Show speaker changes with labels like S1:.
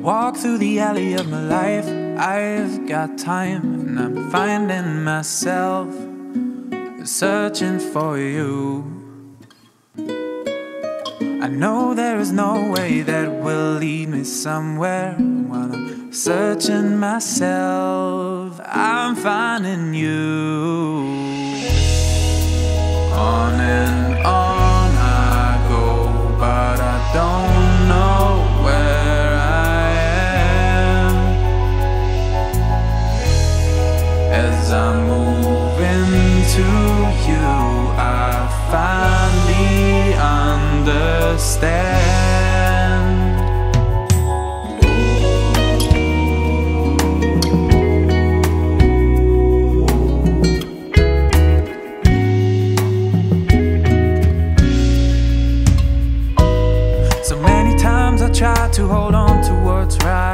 S1: walk through the alley of my life, I've got time, and I'm finding myself searching for you. I know there is no way that will lead me somewhere. While I'm searching myself, I'm finding you. On and on I go, but I don't know where I am. As I move into you, I finally understand. So many times I tried to hold on to what's right,